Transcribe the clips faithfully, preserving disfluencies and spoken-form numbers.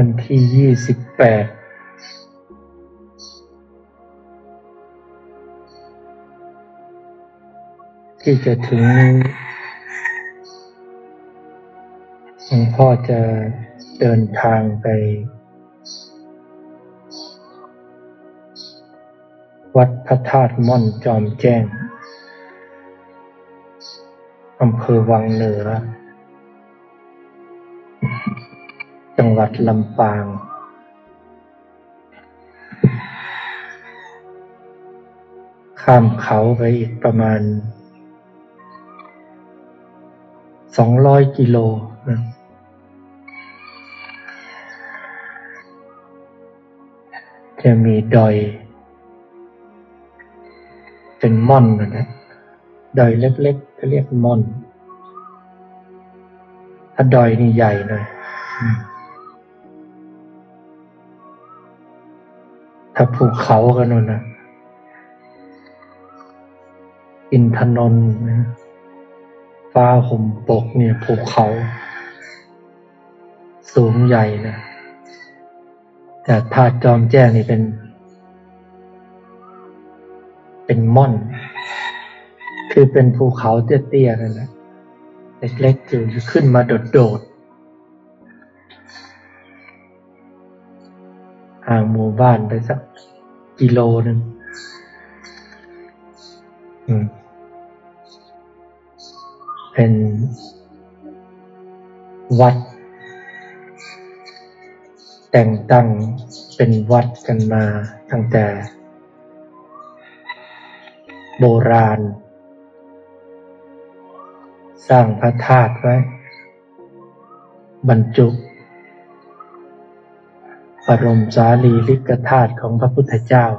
วันที่ยี่สิบแปดที่จะถึงนี้หลวงพ่อจะเดินทางไปวัดพระธาตุม่อนจอมแจ้งอำเภอวังเหนือจังหวัดลำปางข้ามเขาไปอีกประมาณสองร้อยกิโลนะจะมีดอยเป็นม่อนนะดอยเล็กๆเขาเรียกม่อนถ้าดอยนี่ใหญ่หน่อยถ้าภูเขากันนู่นนะอินทนนท์นะฟ้าห่มปกเนี่ยภูเขาสูงใหญ่นะแต่ธาตุจอมแจ้งนี่เป็นเป็นม่อนคือเป็นภูเขาเตี้ยๆนั่นแหละเล็กๆอยู่ขึ้นมาโดดๆห่างหมู่บ้านไปสักกิโลนึงอืมเป็นวัดแต่งตั้งเป็นวัดกันมาตั้งแต่โบราณสร้างพระธาตุไว้บรรจุบรมสารีริกธาตุของพระพุทธเจ้า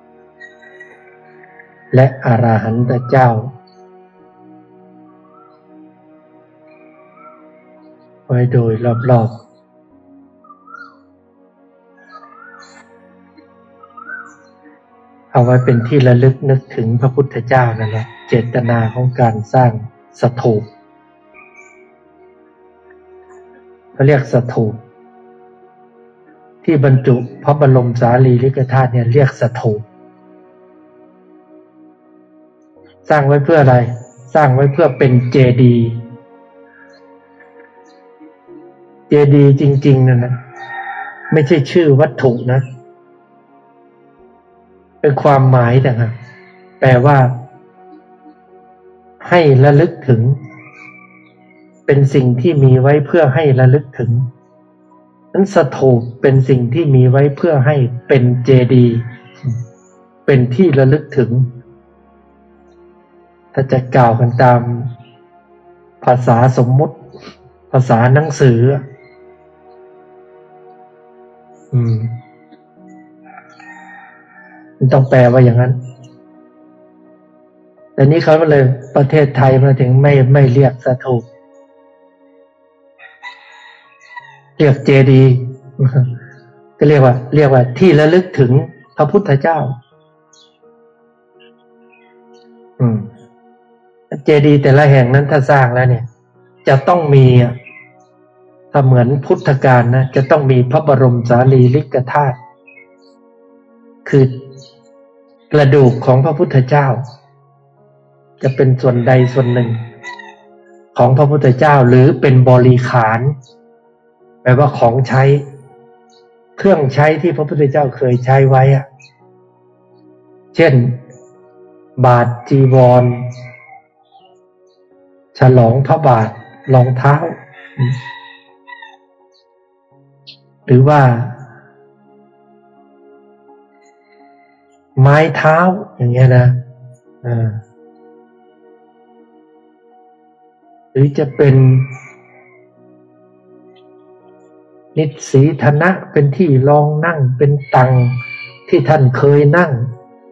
และอรหันตเจ้าไว้โดยรอบๆเอาไว้เป็นที่ระลึกนึกถึงพระพุทธเจ้านั่นแหละเจตนาของการสร้างสถูปเขาเรียกสถูปที่บรรจุพระบรมสารีริกธาตุเนี่ยเรียกสถูปสร้างไว้เพื่ออะไรสร้างไว้เพื่อเป็นเจดีย์เจดีย์จริงๆนั่นนะไม่ใช่ชื่อวัตถุนะเป็นความหมายต่างหากแปลว่าให้ระลึกถึงเป็นสิ่งที่มีไว้เพื่อให้ระลึกถึงนั้นสถูปเป็นสิ่งที่มีไว้เพื่อให้เป็นเจดีย์เป็นที่ระลึกถึงถ้าจะกล่าวกันตามภาษาสมมุติภาษาหนังสืออืมมันต้องแปลว่าอย่างนั้นแต่นี้เขาก็เลยประเทศไทยมาถึงไม่ไม่เรียกสถูปเรียกเจดีย์ก็เรียกว่าเรียกว่าที่ระลึกถึงพระพุทธเจ้าอืมเจดีย์แต่ละแห่งนั้นถ้าสร้างแล้วเนี่ยจะต้องมีถ้าเหมือนพุทธกาลนะจะต้องมีพระบรมสารีริกธาตุคือกระดูกของพระพุทธเจ้าจะเป็นส่วนใดส่วนหนึ่งของพระพุทธเจ้าหรือเป็นบริขารแปลว่าของใช้เครื่องใช้ที่พระพุทธเจ้าเคยใช้ไว้อะเช่นบาทจีวรฉลองพระบาทรองเท้าหรือว่าไม้เท้าอย่างเงี้ยนะอ่าหรือจะเป็นนิสีธนะเป็นที่รองนั่งเป็นตังที่ท่านเคยนั่ง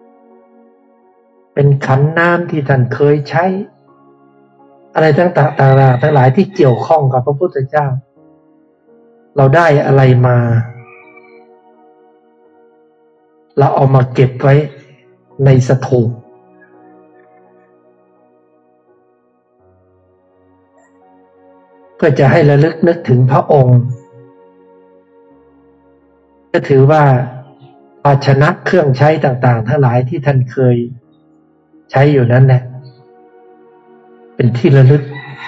เป็นขันน้ำที่ท่านเคยใช้อะไรต่างๆทั้งหลายที่เกี่ยวข้องกับพระพุทธเจ้าเราได้อะไรมาเราเอามาเก็บไว้ในสถูปเพื่อจะให้ระลึกนึกถึงพระองค์ก็ถือว่าภาชนะเครื่องใช้ต่างๆทั้งหลายที่ท่านเคยใช้อยู่นั้นแหละเป็นที่ระลึก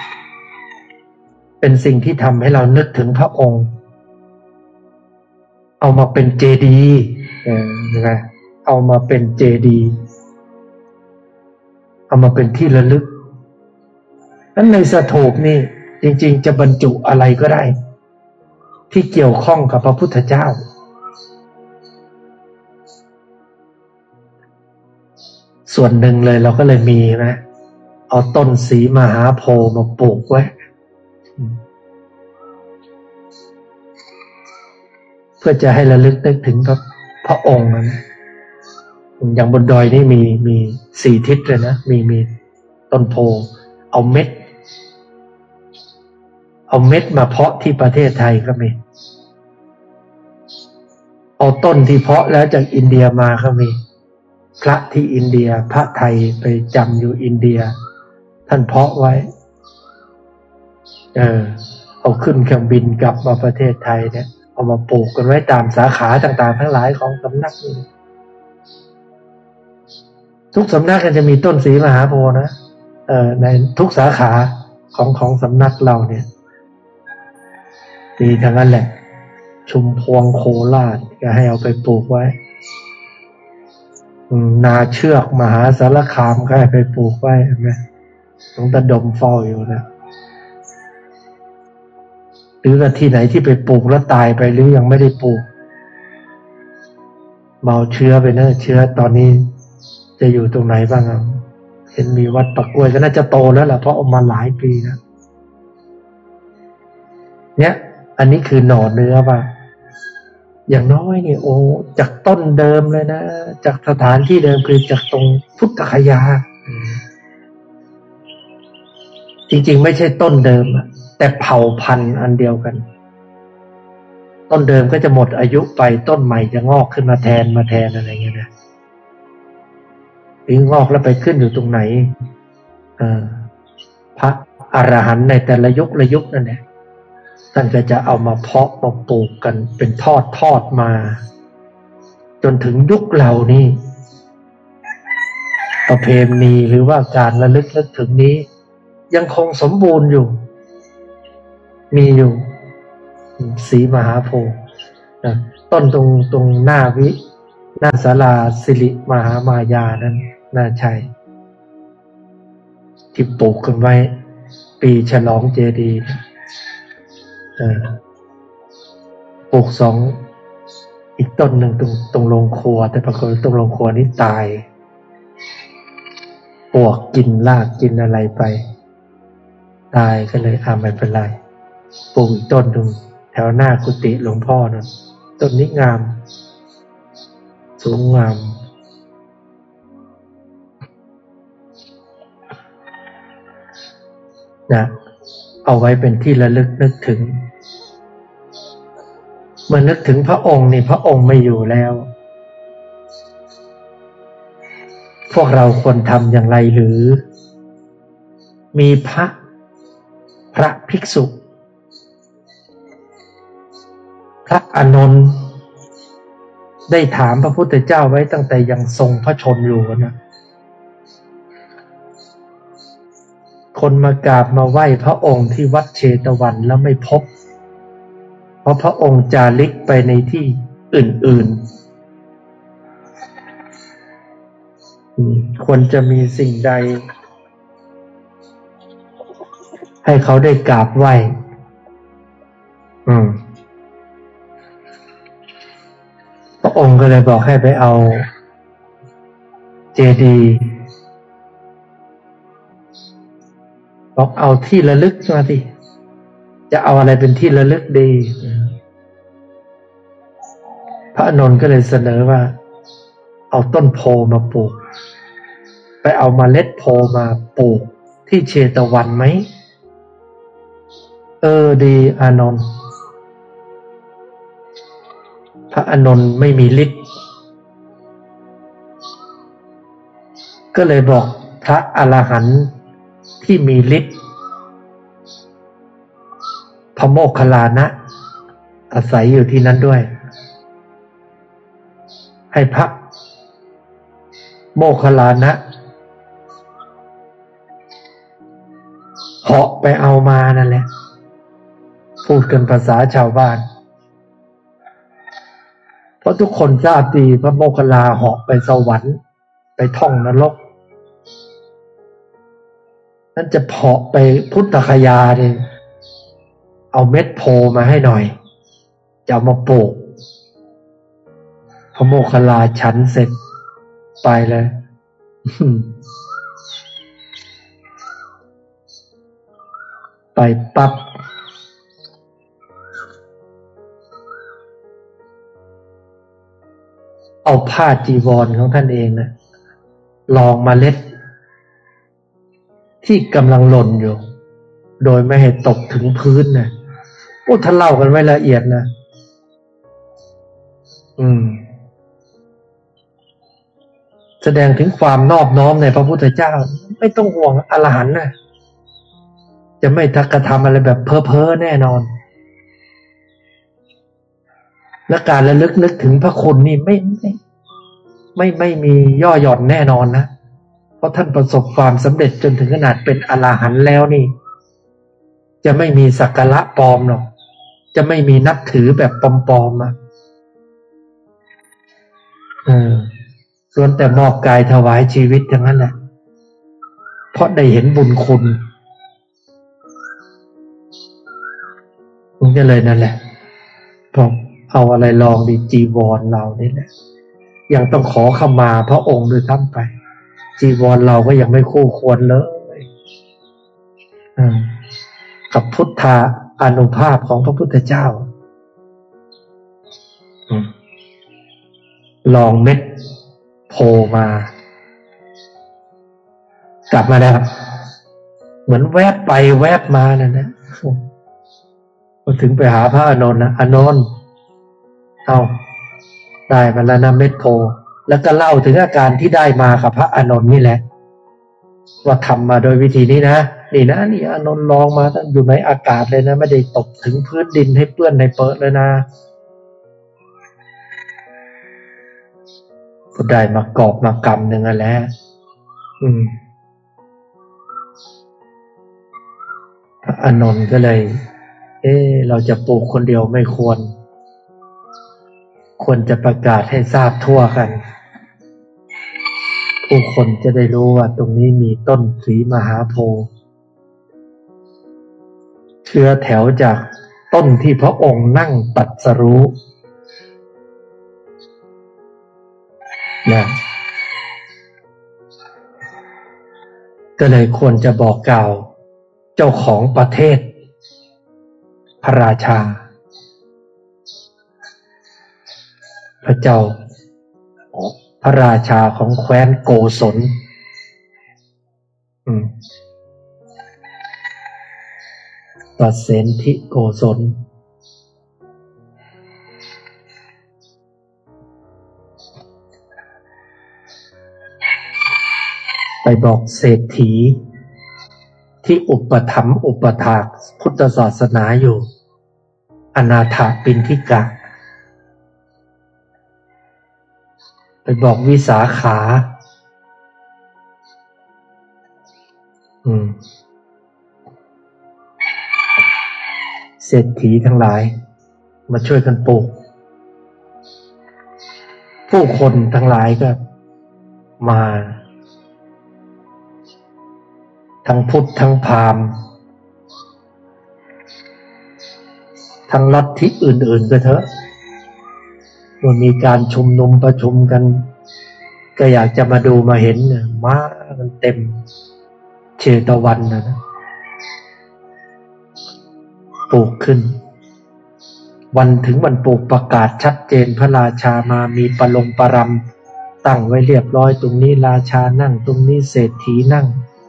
เป็นสิ่งที่ทำให้เรานึกถึงพระองค์เอามาเป็นเจดีย์นะเอามาเป็นเจดีย์เอามาเป็นที่ระลึกนั้นในสถูปนี่จริงๆจะบรรจุอะไรก็ได้ที่เกี่ยวข้องกับพระพุทธเจ้าส่วนหนึ่งเลยเราก็เลยมีนะเอาต้นสีมหาโพธิ์มาปลูกไว้เพื่อจะให้ระลึกนึกถึงพระพระองค์นะอย่างบนดอยนี่มีมีสี่ทิศเลยนะมีมีต้นโพเอาเม็ดเอาเม็ดมาเพาะที่ประเทศไทยก็มีเอาต้นที่เพาะแล้วจากอินเดียมาก็มีพระที่อินเดียพระไทยไปจำอยู่อินเดียท่านเพาะไว้เออเอาขึ้นเครื่องบินกลับมาประเทศไทยเนี่ยเอามาปลูกกันไว้ตามสาขาต่างๆทั้งหลายของสำนักนี้ทุกสำนักก็จะมีต้นสีมหาโพธิ์นะเออในทุกสาขาของของสำนักเราเนี่ยมีทั้งนั้นแหละชุมพวงโคราชก็ให้เอาไปปลูกไว้นาเชือกมหาสารคามก็ให้ไปปลูกไว้เห็นไหมต้องตะดมเฝ้าอยู่นะหรือว่าที่ไหนที่ไปปลูกแล้วตายไปหรือยังไม่ได้ปลูกเมาเชื้อไปเนอะเชื้อตอนนี้จะอยู่ตรงไหนบ้างอ่ะเห็นมีวัดปักกล้วยก็น่าจะโตแล้วล่ะเพราะออกมาหลายปีนะเนี่ยอันนี้คือหน่อเนื้อป่ะอย่างน้อยนี่โอ้จากต้นเดิมเลยนะจากสถานที่เดิมคือจากตรงพุทธคยาจริงๆไม่ใช่ต้นเดิมแต่เผ่าพันธุ์อันเดียวกันต้นเดิมก็จะหมดอายุไปต้นใหม่จะงอกขึ้นมาแทนมาแทนอะไรเงี้ยนะหรืองอกแล้วไปขึ้นอยู่ตรงไหนพระอรหันต์ในแต่ละยุคละยุคนั่นแหละท่านก็จะเอามาเพาะมาปลูกกันเป็นทอดทอดมาจนถึงยุคเรานี่ประเพณีหรือว่าการระลึกนึกถึงนี้ยังคงสมบูรณ์อยู่มีอยู่สีมหาโพธิ์ต้นตรงตรงหน้าวิหน้าศาลาสิริมหามายานั้นน่าใช่ที่ปลูกกันไว้ปีฉลองเจดีย์ปลูกสองอีกต้นหนึ่งตรงตรงโรงครัวแต่ปรากฏตรงโรงครัวนี้ตายปวกกินรากกินอะไรไปตายก็เลยอ่าไม่เป็นไรปลูกอีกต้นหนึ่งแถวหน้ากุฏิหลวงพ่อนะต้นนี้งามสูงงามนะเอาไว้เป็นที่ระลึกนึกถึงเมื่อนึกถึงพระองค์นี่พระองค์ไม่อยู่แล้วพวกเราควรทำอย่างไรหรือมีพระพระภิกษุพระอานนท์ได้ถามพระพุทธเจ้าไว้ตั้งแต่ยังทรงพระชนอยู่นะคนมากราบมาไหว้พระองค์ที่วัดเชตวันแล้วไม่พบเพราะพระองค์จาริกไปในที่อื่นๆควรจะมีสิ่งใดให้เขาได้กราบไหว้อืมพระองค์ก็เลยบอกให้ไปเอาเจดีย์บอกเอาที่ระลึกมาสิจะเอาอะไรเป็นที่ระลึกดีพระอานนท์ก็เลยเสนอว่าเอาต้นโพมาปลูกไปเอาเมล็ดโพมาปลูกที่เชตวันไหมเออดีอานนท์พระอานนท์ไม่มีฤทธิ์ก็เลยบอกพระอรหันต์ที่มีฤทธิ์พระโมคคัลลานะอาศัยอยู่ที่นั้นด้วยให้พระโมคคัลลานะเหาะไปเอามานั่นแหละพูดกันภาษาชาวบ้านเพราะทุกคนทราบดีพระโมคคัลลาเหาะไปสวรรค์ไปท่องนรกนั่นจะเหาะไปพุทธคยาเนี่ยเอาเม็ดโพมาให้หน่อยจะเอามาปลูกพระโมคคัลลาฉันเสร็จไปเลยไปปั๊บเอาผ้าจีวรของท่านเองนะลองเมล็ดที่กำลังหล่นอยู่โดยไม่ให้ตกถึงพื้นนะโอ้ท่านเล่ากันไว้ละเอียดนะอืมแสดงถึงความนอบน้อมในพระพุทธเจ้าไม่ต้องห่วงอรหันต์นะจะไม่ทักกระทำอะไรแบบเพ้อเพ้อแน่นอนและการระลึกนึกถึงพระคุณนี่ไม่ไม่ไม่ไม่มีย่อหย่อนแน่นอนนะเพราะท่านประสบความสำเร็จจนถึงขนาดเป็นอรหันต์แล้วนี่จะไม่มีสักการะปลอมหรอกจะไม่มีนับถือแบบปลอมๆอ่ะเออล้วนแต่มอบกายถวายชีวิตอย่างนั้นแหละเพราะได้เห็นบุญคุณมันก็เลยนั่นแหละพอเอาอะไรลองดีจีวรเรานี่แหละยังต้องขอขมาพระองค์ด้วยซ้ำไปจีวรเราก็ยังไม่คู่ควรเลยกับพุทธาอานุภาพของพระพุทธเจ้าลองเม็ดโผล่มากลับมาแล้วเหมือนแวบไปแวบมานั่นนะพอถึงไปหาพระอานนท์นะอานนท์เอาได้มาแล้วนะเม็ดโพแล้วก็เล่าถึงอาการที่ได้มากับพระอานนท์นี่แหละว่าทำมาโดยวิธีนี้นะนี่นะนี่อานนท์ลองมาตั้งอยู่ในอากาศเลยนะไม่ได้ตกถึงพื้นดินให้เปื้อนในเปิดเลยนะก็ได้มากอบมากรรมหนึ่งแล้วอืมพระอานนท์ก็เลยเออเราจะปลูกคนเดียวไม่ควรควรจะประกาศให้ทราบทั่วกันผู้คนจะได้รู้ว่าตรงนี้มีต้นศรีมหาโพธิ์เชื้อแถวจากต้นที่พระองค์นั่งตรัสรู้นะก็เลยควรจะบอกกล่าวเจ้าของประเทศพระราชาพระเจ้าพระราชาของแคว้นโกศลอืมตัดเสนทิโกศลไปบอกเศรษฐีที่อุปถัมภ์อุปถากพุทธศาสนาอยู่อนาถปิณฑิกะไปบอกวิสาขาอืมเศรษฐีทั้งหลายมาช่วยกันปลูกผู้คนทั้งหลายก็มาทั้งพุทธทั้งพราหมณ์ทั้งลัทธิอื่นๆก็เถอะเมื่อมีการชุมนุมประชุมกันก็อยากจะมาดูมาเห็นเนี่ยมากันเต็มเชตวันนะนะปลูกขึ้นวันถึงวันปลูกประกาศชัดเจนพระราชามามีประลงประรำตั้งไว้เรียบร้อยตรงนี้ราชานั่งตรงนี้เศรษฐีนั่ง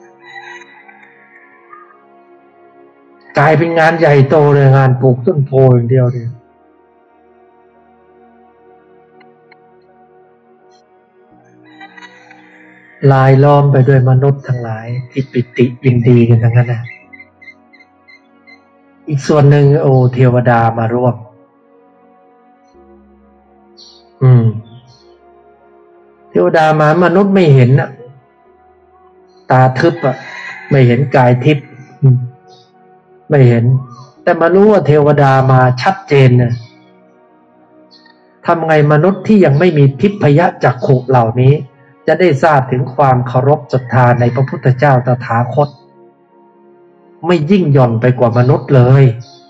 กลายเป็นงานใหญ่โตเลยงานปลูกต้นโพอย่างเดียวเนี่ยลายล้อมไปด้วยมนุษย์ทั้งหลายที่ปิติยินดีกันทั้งนั้นนะอีกส่วนหนึ่งโอ้เทวดามาร่วมอืมเทวดามามนุษย์ไม่เห็นน่ะตาทึบอ่ะไม่เห็นกายทิพย์ไม่เห็นแต่มารู้ว่าเทวดามาชัดเจนนะทำไงมนุษย์ที่ยังไม่มีทิพยจักขุเหล่านี้จะได้ทราบถึงความเคารพศรัทธาในพระพุทธเจ้าตถาคตไม่ยิ่งหย่อนไปกว่ามนุษย์เลย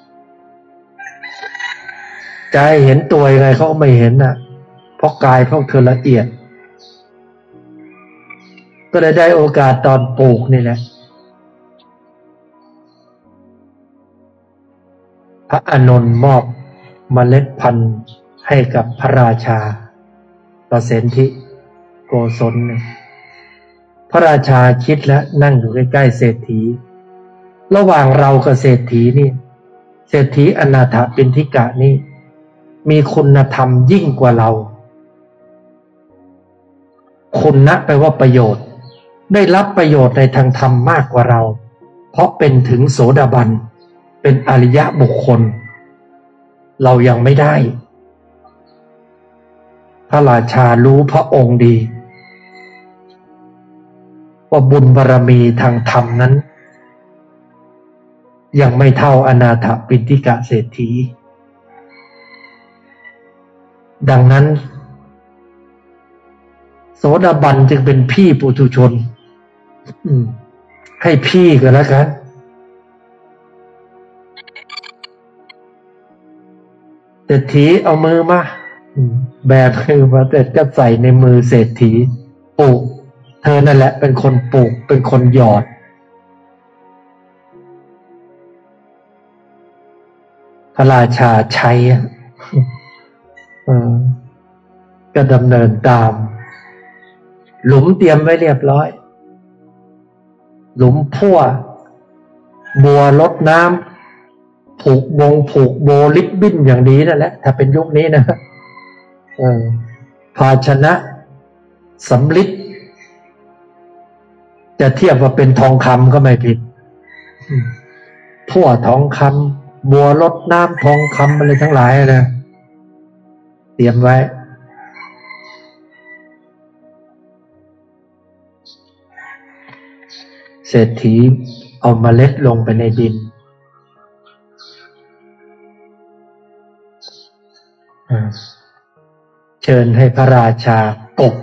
ใจเห็นตัวยังไงเขาก็ไม่เห็นน่ะเพราะกายพวกเธอละเอียดก็เลยได้โอกาสตอนปลูกนี่แหละพระอานนท์มอบเมล็ดพันธุ์ให้กับพระราชาประสิทธิโกศลเนี่ยพระราชาคิดแล้วนั่งอยู่ใกล้ๆเศรษฐีระหว่างเรากับเศรษฐีนี่เศรษฐีอนาถปิณฑิกะนี่มีคุณธรรมยิ่งกว่าเราคุณนะแปลว่าประโยชน์ได้รับประโยชน์ในทางธรรมมากกว่าเราเพราะเป็นถึงโสดาบันเป็นอริยะบุคคลเรายังไม่ได้พระราชารู้พระองค์ดีว่าบุญบารมีทางธรรมนั้นยังไม่เท่าอนาถปิณฑิกะเศรษฐีดังนั้นโสดาบันจึงเป็นพี่ปุถุชนให้พี่ก็แล้วกันเศรษฐีเอามือมาแบบมือมาเสร็จก็ใส่ในมือเศรษฐีปลูกเธอนั่นแหละเป็นคนปลูกเป็นคนหยอดพระราชาใช้ก็ดำเนินตามหลุมเตรียมไว้เรียบร้อยหลุมพั่วบัวรดน้ำผูกวงผูกโบลิบบิ้นอย่างดีนั่นแหละถ้าเป็นยุคนี้นะภาชนะสำริดจะเทียบว่าเป็นทองคำก็ไม่ผิดพั่วทองคำบัวรดน้ำทองคำอะไรทั้งหลายนะเตรียมไว้เศรษฐีเอาเมล็ดลงไปในดินเชิญให้พระราชากบ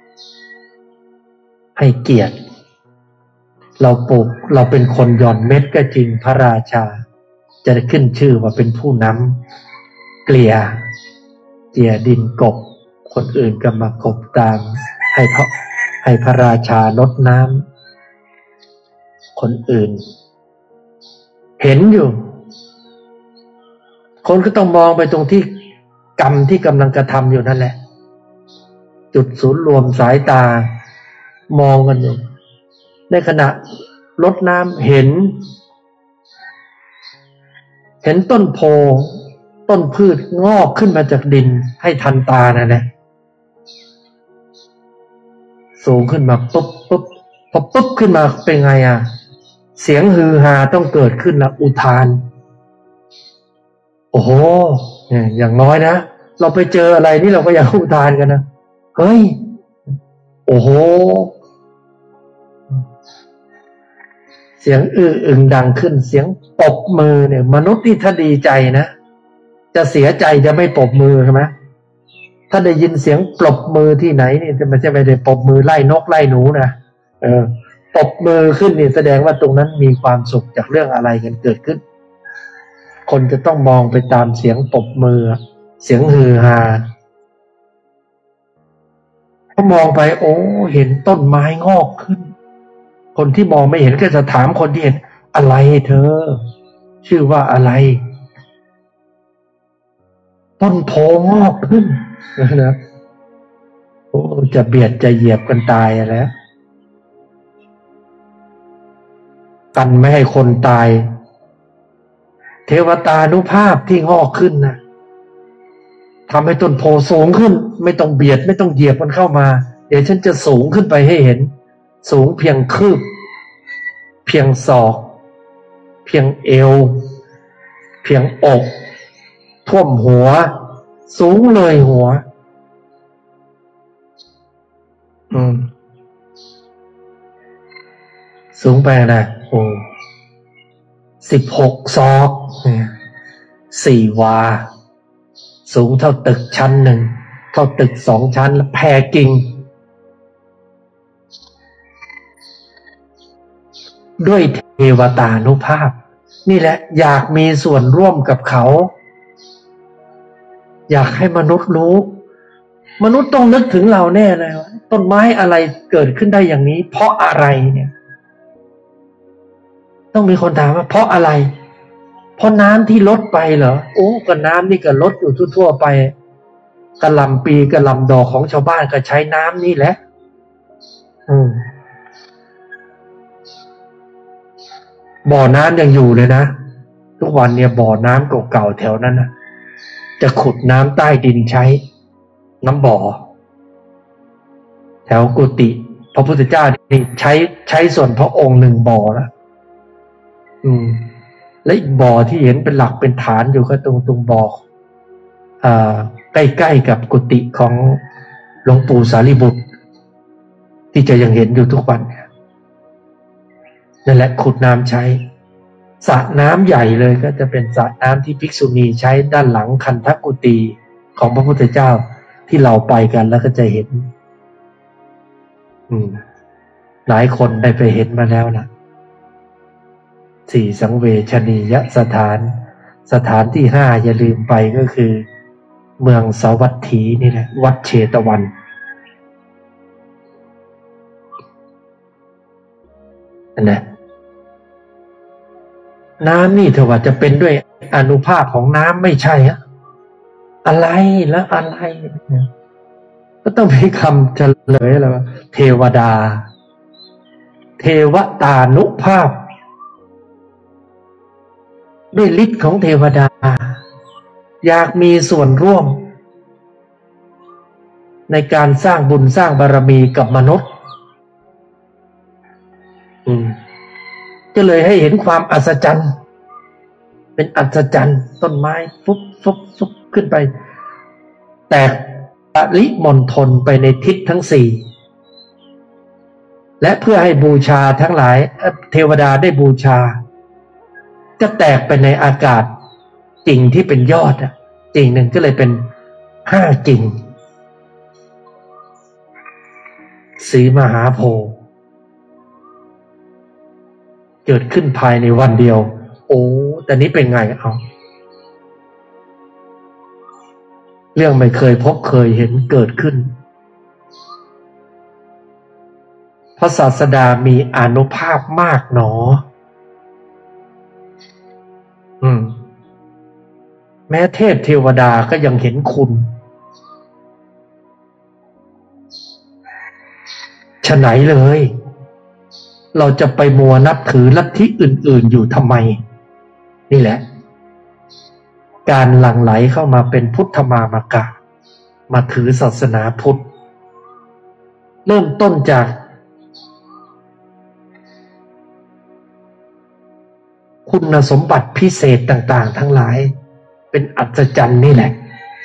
ให้เกียรติเราปลูกเราเป็นคนหย่อนเม็ดก็จริงพระราชาจะได้ขึ้นชื่อว่าเป็นผู้นำเกลี่ยเจียดินกบคนอื่นก็มากบตามให้พระให้พระราชารดน้ำคนอื่นเห็นอยู่คนก็ต้องมองไปตรงที่กรรมที่กำลังกระทำอยู่นั่นแหละจุดศูนย์รวมสายตามองกันอยู่ในขณะรดน้ำเห็นเห็นต้นโพต้นพืชงอกขึ้นมาจากดินให้ทันตานั่นแหละสูงขึ้นมาปุ๊บปุ๊บพอปุ๊บขึ้นมาเป็นไงอ่ะเสียงฮือฮาต้องเกิดขึ้นละอุทานโอ้โหเนี่ยอย่างน้อยนะเราไปเจออะไรนี่เราก็อยากอุทานกันนะเฮ้ยโอ้โหเสียงอื้ออึงดังขึ้นเสียงปรบมือเนี่ยมนุษย์ที่ถ้าดีใจนะจะเสียใจจะไม่ปรบมือใช่ไหมถ้าได้ยินเสียงปรบมือที่ไหนนี่จะไม่ใช่ไม่ได้ปรบมือไล่นกไล่หนูนะเออปรบมือขึ้นนี่แสดงว่าตรงนั้นมีความสุขจากเรื่องอะไรกันเกิดขึ้นคนจะต้องมองไปตามเสียงปรบมือเสียงฮือฮาพอมองไปโอ้เห็นต้นไม้งอกขึ้นคนที่มองไม่เห็นก็จะถามคนที่เห็นอะไรเธอชื่อว่าอะไรต้นโพงอกขึ้นนะโอ้จะเบียดจะเหยียบกันตายแล้วกันไม่ให้คนตายเทวตานุภาพที่งอกขึ้นนะทำให้ต้นโพสูงขึ้นไม่ต้องเบียดไม่ต้องเหยียบมันเข้ามาเดี๋ยวฉันจะสูงขึ้นไปให้เห็นสูงเพียงคืบเพียงศอกเพียงเอวเพียงอกท่วมหัวสูงเลยหัวอืมสูงไปนะโอ้สิบหกศอกสี่วาสูงเท่าตึกชั้นหนึ่งเท่าตึกสองชั้นแล้วแผ่กิ่งด้วยเทวตานุภาพนี่แหละอยากมีส่วนร่วมกับเขาอยากให้มนุษย์รู้มนุษย์ต้องนึกถึงเราแน่เลยว่าต้นไม้อะไรเกิดขึ้นได้อย่างนี้เพราะอะไรเนี่ยต้องมีคนถามว่าเพราะอะไรเพราะน้ำที่ลดไปเหรอโอ้ก็น้ำนี่ก็ลดอยู่ทั่วๆไปกะหล่ำปีกะหล่ำดอกของชาวบ้านก็ใช้น้ำนี่แหละอืมบ่อน้ำยังอยู่เลยนะทุกวันเนี่ยบ่อน้ำเก่าๆแถวนั้นนะจะขุดน้ำใต้ดินใช้น้ำบ่อแถวกุฏิพระพุทธเจ้านี่ใช้ใช้ส่วนพระองค์หนึ่งบ่อแล้วอืมและอีกบ่อที่เห็นเป็นหลักเป็นฐานอยู่ก็ตรงตรงบ่ออ่าใกล้ๆกับกุฏิของหลวงปู่สารีบุตรที่จะยังเห็นอยู่ทุกวันนั่นแหละขุดน้ำใช้สระน้ำใหญ่เลยก็จะเป็นสระน้ำที่ภิกษุณีใช้ด้านหลังคันธกุฏีของพระพุทธเจ้าที่เราไปกันแล้วก็จะเห็นอืมหลายคนได้ไปเห็นมาแล้วนะสี่สังเวชนียสถานสถานที่ห้าอย่าลืมไปก็คือเมืองสาวัตถีนี่แหละวัดเชตวันนั่นแหละน้ำนี่เถอะว่าจะเป็นด้วยอานุภาพของน้ำไม่ใช่ฮะอะไรแล้วอะไรก็ต้องมีคำเฉลยอะไรว่าเทวดาเทวตานุภาพด้วยฤทธิ์ของเทวดาอยากมีส่วนร่วมในการสร้างบุญสร้างบารมีกับมนุษย์อืมก็เลยให้เห็นความอัศจรรย์เป็นอัศจรรย์ต้นไม้ฟุบฟุบฟุบขึ้นไปแตกปริมณฑลไปในทิศทั้งสี่และเพื่อให้บูชาทั้งหลายเทวดาได้บูชาก็แตกไปในอากาศกิ่งที่เป็นยอดอ่ะกิ่งหนึ่งก็เลยเป็นห้ากิ่งสีมหาโพธิ์เกิดขึ้นภายในวันเดียวโอ้แต่นี้เป็นไงเอาเรื่องไม่เคยพบเคยเห็นเกิดขึ้นพระศาสดามีอานุภาพมากหนออืมแม้เทพเทวดาก็ยังเห็นคุณฉะไหนเลยเราจะไปมัวนับถือลัทธิอื่นๆอยู่ทำไมนี่แหละการหลั่งไหลเข้ามาเป็นพุทธมามกะมาถือศาสนาพุทธเริ่มต้นจากคุณสมบัติพิเศษต่างๆทั้งหลายเป็นอัศจรรย์นี่แหละ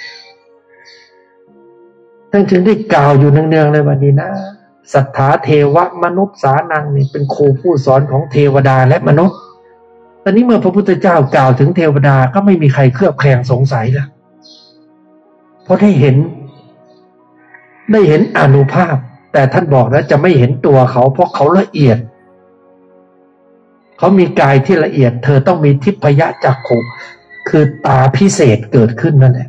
ท่านจึงได้กล่าวอยู่เนืองๆเลยวันนี้นะสัทธาเทวมนุษย์สานังนี่เป็นครูผู้สอนของเทวดาและมนุษย์ตอนนี้เมื่อพระพุทธเจ้ากล่าวถึงเทวดาก็ไม่มีใครเคลือบแคลงสงสัยละเพราะได้เห็นได้เห็นอานุภาพแต่ท่านบอกนะจะไม่เห็นตัวเขาเพราะเขาละเอียดเขามีกายที่ละเอียดเธอต้องมีทิพยจักขุคือตาพิเศษเกิดขึ้นนั่นแหละ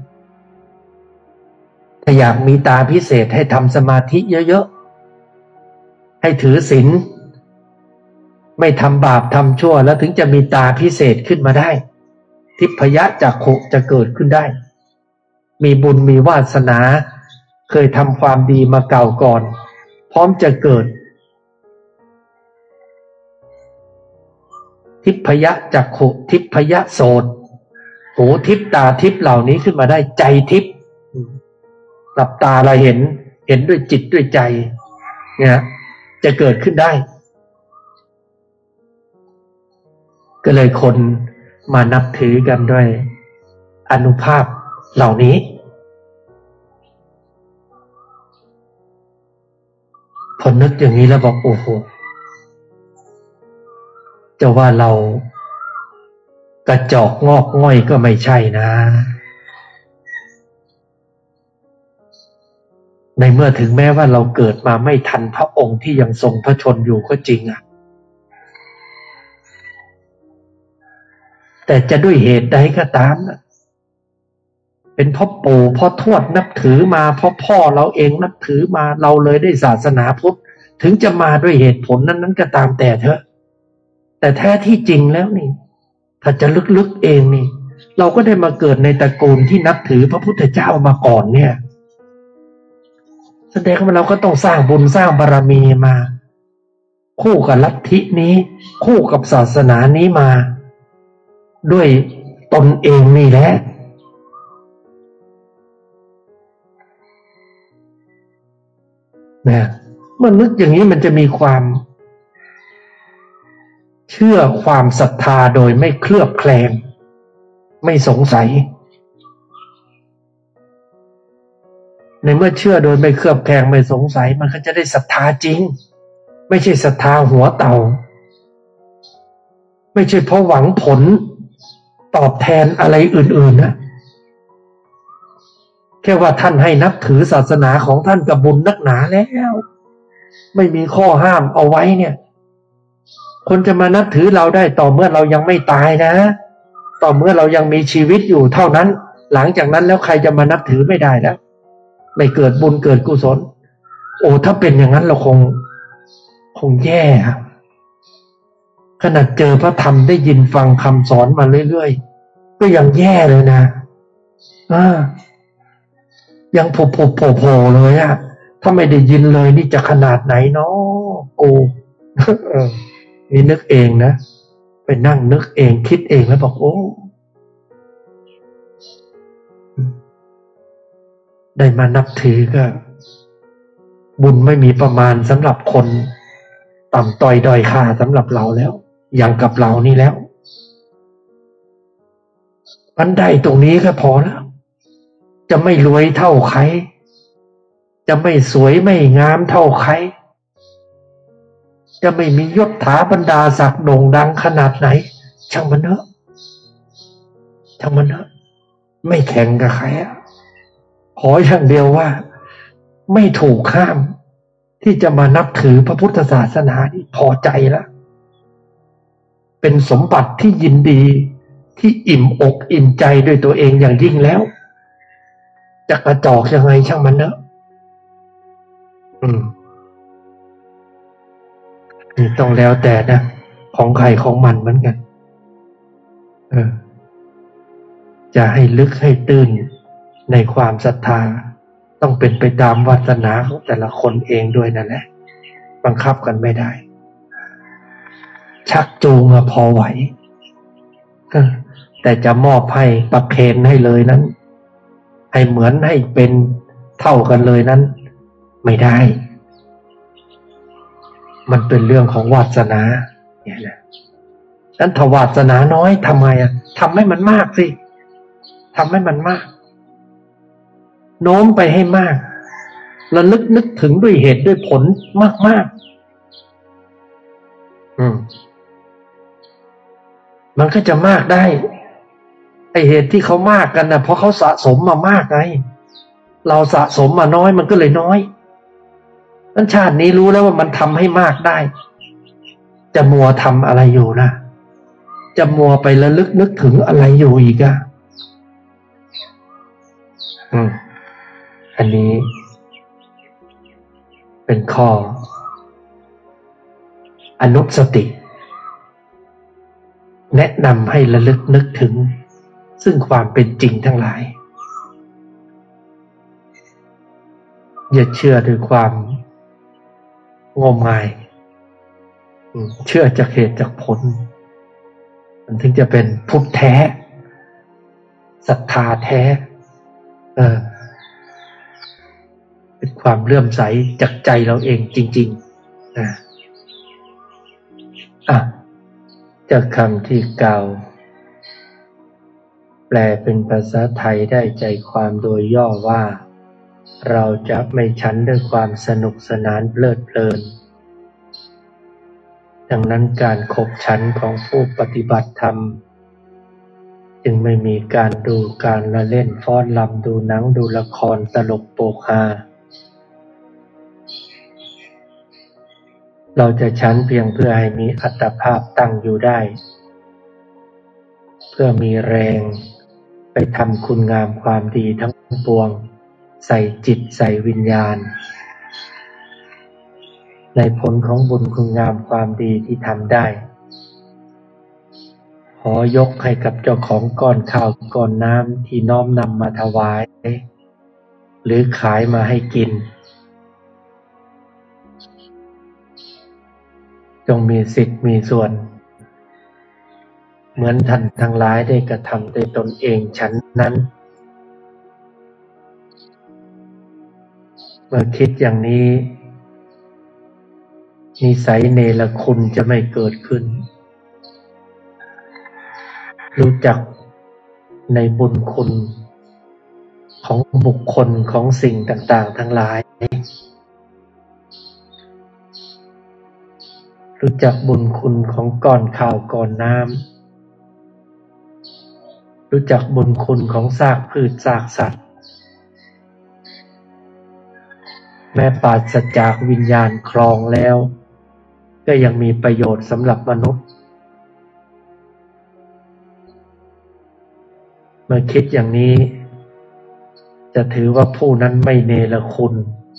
ถ้าอยากมีตาพิเศษให้ทำสมาธิเยอะๆให้ถือศีลไม่ทำบาปทำชั่วแล้วถึงจะมีตาพิเศษขึ้นมาได้ทิพยจักขุจะเกิดขึ้นได้มีบุญมีวาสนาเคยทำความดีมาเก่าก่อนพร้อมจะเกิดทิพยจักขุทิพยโสตหูทิพตาทิพเหล่านี้ขึ้นมาได้ใจทิพหลับตาเราเห็นเห็นด้วยจิตด้วยใจเนี่ยจะเกิดขึ้นได้ก็เลยคนมานับถือกันด้วยอานุภาพเหล่านี้นึกอย่างนี้แล้วบอกโอ้โหจะว่าเรากระจอกงอกง่อยก็ไม่ใช่นะในเมื่อถึงแม้ว่าเราเกิดมาไม่ทันพระองค์ที่ยังทรงพระชนอยู่ก็จริงอ่ะแต่จะด้วยเหตุใดก็ตามนะเป็นพ่อปู่พ่อทวดนับถือมาพ่อพ่อเราเองนับถือมาเราเลยได้ศาสนาพุทธถึงจะมาด้วยเหตุผลนั้นนั้นก็ตามแต่เถอะแต่แท้ที่จริงแล้วนี่ถ้าจะลึกๆเองนี่เราก็ได้มาเกิดในตระกูลที่นับถือพระพุทธเจ้ามาก่อนเนี่ยแสดงว่าเราก็ต้องสร้างบุญสร้างบารมีมาคู่กับลัทธินี้คู่กับศาสนานี้มาด้วยตนเองนี่แหละนะเมื่อนึกอย่างนี้มันจะมีความเชื่อความศรัทธาโดยไม่เคลือบแคลงไม่สงสัยในเมื่อเชื่อโดยไม่เคลือบแคลงไม่สงสัยมันก็จะได้ศรัทธาจริงไม่ใช่ศรัทธาหัวเต่าไม่ใช่เพราะหวังผลตอบแทนอะไรอื่นๆนะแค่ว่าท่านให้นับถือศาสนาของท่านกับบุญนักหนาแล้วไม่มีข้อห้ามเอาไว้เนี่ยคนจะมานับถือเราได้ต่อเมื่อเรายังไม่ตายนะต่อเมื่อเรายังมีชีวิตอยู่เท่านั้นหลังจากนั้นแล้วใครจะมานับถือไม่ได้แล้วไม่เกิดบุญเกิดกุศลโอ้ถ้าเป็นอย่างนั้นเราคงคงแย่ขนาดเจอพระธรรมได้ยินฟังคำสอนมาเรื่อยๆก็ยังแย่เลยนะอ่ายังผุผุโผล่โผล่เลยอะถ้าไม่ได้ยินเลยนี่จะขนาดไหนเนาะกูนี่นึกเองนะไปนั่งนึกเองคิดเองแล้วบอกโอ้ได้มานับถือก็บุญไม่มีประมาณสำหรับคนต่ำต้อยด้อยค่าสำหรับเราแล้วอย่างกับเรานี่แล้วมันได้ตรงนี้ก็พอแล้วจะไม่รวยเท่าใครจะไม่สวยไม่งามเท่าใครจะไม่มียศถาบรรดาศักดิ์โด่งดังขนาดไหนช่างมันเถอะช่างมันเถอะไม่แข่งกับใครอ่ะขออย่างเดียวว่าไม่ถูกห้ามที่จะมานับถือพระพุทธศาสนานี่พอใจแล้วเป็นสมบัติที่ยินดีที่อิ่มอกอิ่มใจด้วยตัวเองอย่างยิ่งแล้วจะกระจอกยังไงช่างมันเถอะอืมนี่ต้องแล้วแต่นะของใครของมันเหมือนกันเออจะให้ลึกให้ตื้นในความศรัทธาต้องเป็นไปตามวาสนาของแต่ละคนเองด้วยนั่นแหละบังคับกันไม่ได้ชักจูงพอไหวแต่จะมอบให้ประเคนให้เลยนั้นให้เหมือนให้เป็นเท่ากันเลยนั้นไม่ได้มันเป็นเรื่องของวาสนาเนี่ยแหละนั้นถ้าวาสนาน้อยทำไงอ่ะทำให้มันมากสิทำให้มันมากโน้มไปให้มากระลึกนึกถึงด้วยเหตุด้วยผลมากๆอืมมันก็จะมากได้ไอเหตุที่เขามากกันนะเพราะเขาสะสมมามากไงเราสะสมมาน้อยมันก็เลยน้อยนั้นชาตินี้รู้แล้วว่ามันทำให้มากได้จะมัวทำอะไรอยู่นะจะมัวไประลึกนึกถึงอะไรอยู่อีกอ่ะอืมอันนี้เป็นข้ออนุสติแนะนำให้ระลึกนึกถึงซึ่งความเป็นจริงทั้งหลายอย่าเชื่อด้วยความงมงายเชื่อจากเหตุจากผลมันถึงจะเป็นพุทธแท้ศรัทธาแท้เออเป็นความเลื่อมใสจากใจเราเองจริงๆนะอ่ะจากคำที่กล่าวแปลเป็นภาษาไทยได้ใจความโดยย่อว่าเราจะไม่ฉันด้วยความสนุกสนานเพลิดเพลินดังนั้นการขบฉันของผู้ปฏิบัติธรรมจึงไม่มีการดูการละเล่นฟ้อนรำดูหนังดูละครตลกโปกฮาเราจะฉันเพียงเพื่อให้มีอัตภาพตั้งอยู่ได้เพื่อมีแรงไปทำคุณงามความดีทั้งปวงใส่จิตใส่วิญญาณในผลของบุญคุณงามความดีที่ทำได้ขอยกให้กับเจ้าของก้อนข้าวก้อนน้ำที่น้อมนำมาถวายหรือขายมาให้กินจงมีสิทธิ์มีส่วนเหมือนท่านทั้งหลายได้กระทำด้วยตนเองฉันนั้นเมื่อคิดอย่างนี้นิสัยเนรคุณจะไม่เกิดขึ้นรู้จักในบุญคุณของบุคคลของสิ่งต่างๆทั้งหลายรู้จักบุญคุณของก้อนข้าวก้อนน้ำรู้จักบุญคุณของซากพืชซากสัตว์แม้ปราศจากวิญญาณครองแล้วก็ยังมีประโยชน์สำหรับมนุษย์เมื่อคิดอย่างนี้จะถือว่าผู้นั้นไม่เนรคุณ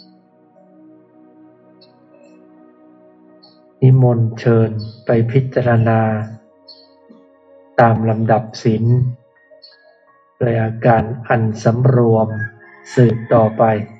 นิมนต์เชิญไปพิจารณาตามลำดับศีลโดยอาการอันสำรวมสืบต่อไป